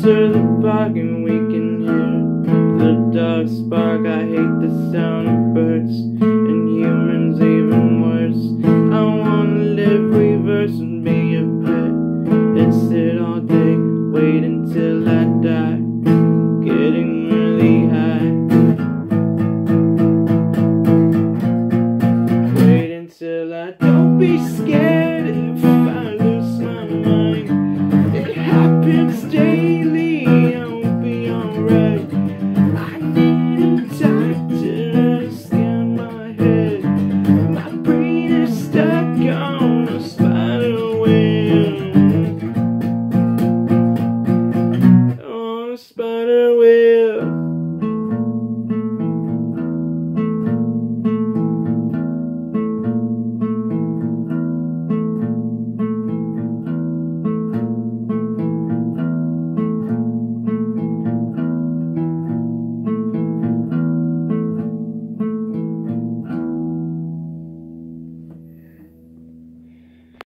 Stir the pot and we can hear the dogs bark. I hate the sound of birds and humans even worse. I wanna live reverse and be a pet and sit all day, wait until I die, getting really high. Wait until I don't be scared if I lose my mind. It happens daily, I'll be alright. I need a doctor to scan my head. My brain is stuck on a spider web.